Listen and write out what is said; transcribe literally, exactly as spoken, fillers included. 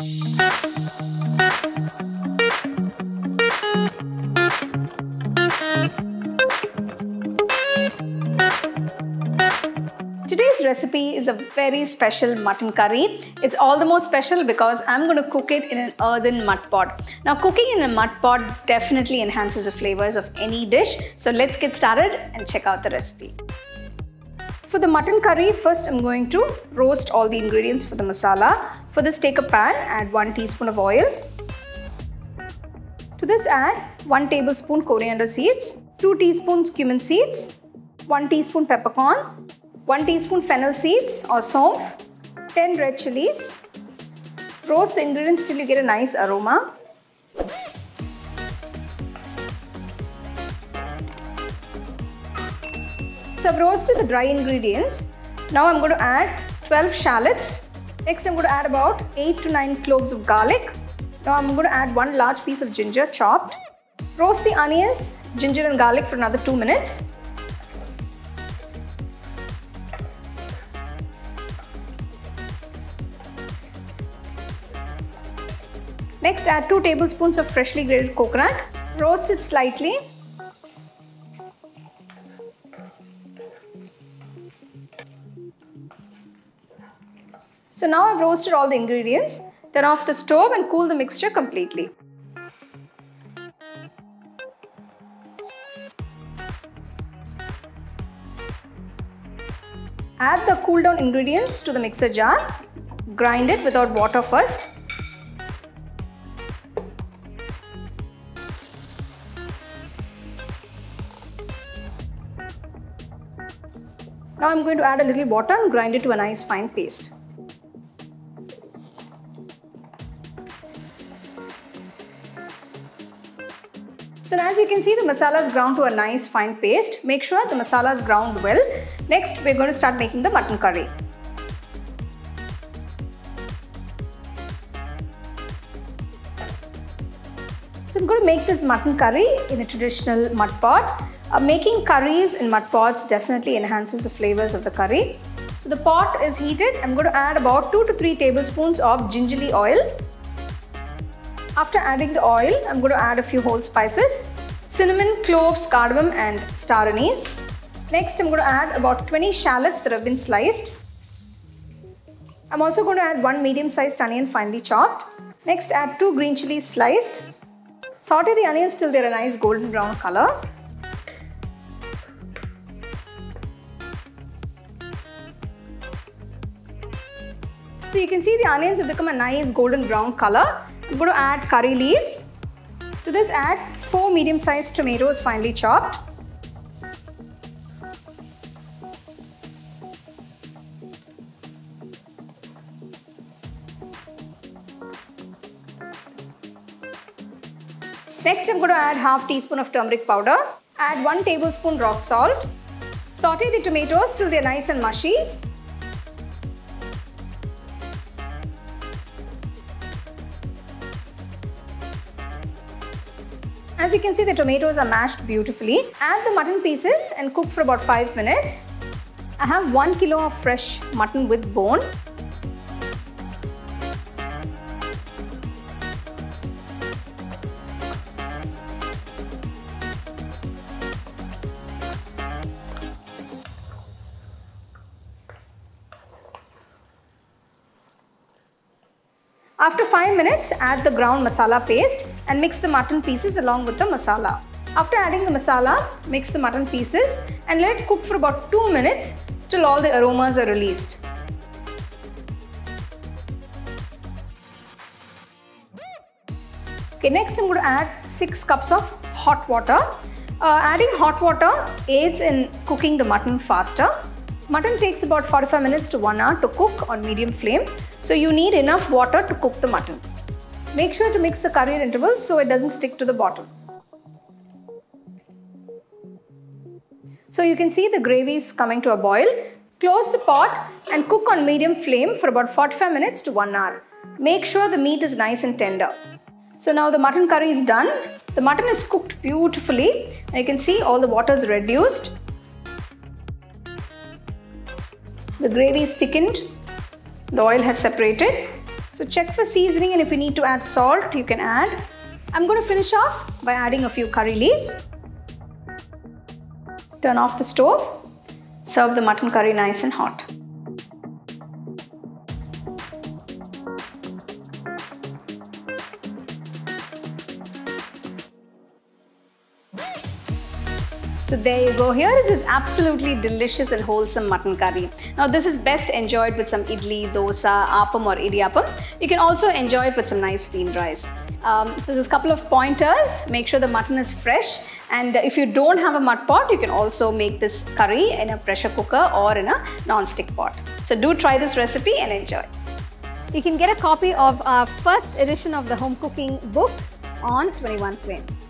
Today's recipe is a very special mutton curry. It's all the more special because I'm going to cook it in an earthen mud pot. Now, cooking in a mud pot definitely enhances the flavors of any dish. So let's get started and check out the recipe. For the mutton curry, first I'm going to roast all the ingredients for the masala. For this, take a pan, add one teaspoon of oil. To this, add one tablespoon coriander seeds, two teaspoons cumin seeds, one teaspoon peppercorn, one teaspoon fennel seeds or somph, ten red chilies. Roast the ingredients till you get a nice aroma. So I've roasted the dry ingredients. Now I'm going to add twelve shallots. Next I'm going to add about eight to nine cloves of garlic. Now I'm going to add one large piece of ginger chopped. Roast the onions, ginger and garlic for another two minutes. Next, add two tablespoons of freshly grated coconut. Roast it slightly. So now I've roasted all the ingredients. Turn off the stove and cool the mixture completely. Add the cooled down ingredients to the mixer jar. Grind it without water first. Now I'm going to add a little water and grind it to a nice fine paste. So now as you can see, the masala is ground to a nice fine paste. Make sure the masala is ground well. Next, we're going to start making the mutton curry. So I'm going to make this mutton curry in a traditional mud pot. Uh, making curries in mud pots definitely enhances the flavors of the curry. So the pot is heated. I'm going to add about two to three tablespoons of gingelly oil. After adding the oil, I'm going to add a few whole spices: cinnamon, cloves, cardamom and star anise. Next, I'm going to add about twenty shallots that have been sliced. I'm also going to add one medium-sized onion finely chopped. Next, add two green chilies sliced. Saute the onions till they're a nice golden brown color. So you can see the onions have become a nice golden brown color. I'm going to add curry leaves. To this, add four medium-sized tomatoes finely chopped. Next, I'm going to add half teaspoon of turmeric powder. Add one tablespoon rock salt. Saute the tomatoes till they're nice and mushy. As you can see, the tomatoes are mashed beautifully. Add the mutton pieces and cook for about five minutes. I have one kilo of fresh mutton with bone. After five minutes, add the ground masala paste and mix the mutton pieces along with the masala. After adding the masala, mix the mutton pieces and let it cook for about two minutes till all the aromas are released. Okay, next I'm going to add six cups of hot water. Uh, adding hot water aids in cooking the mutton faster. Mutton takes about forty-five minutes to one hour to cook on medium flame, so you need enough water to cook the mutton. Make sure to mix the curry at intervals so it doesn't stick to the bottom. So you can see the gravy is coming to a boil. Close the pot and cook on medium flame for about forty-five minutes to one hour. Make sure the meat is nice and tender. So now the mutton curry is done. The mutton is cooked beautifully and you can see all the water is reduced. So the gravy is thickened. The oil has separated. So So check for seasoning, and if you need to add salt, you can add. I'm going to finish off by adding a few curry leaves. Turn off the stove. Serve the mutton curry nice and hot. So there you go. Here is this absolutely delicious and wholesome mutton curry. Now this is best enjoyed with some idli, dosa, appam or idiyappam. You can also enjoy it with some nice steamed rice. Um, so there's a couple of pointers. Make sure the mutton is fresh, and if you don't have a mud pot, you can also make this curry in a pressure cooker or in a non-stick pot. So do try this recipe and enjoy. You can get a copy of our first edition of the home cooking book on twenty-one frames.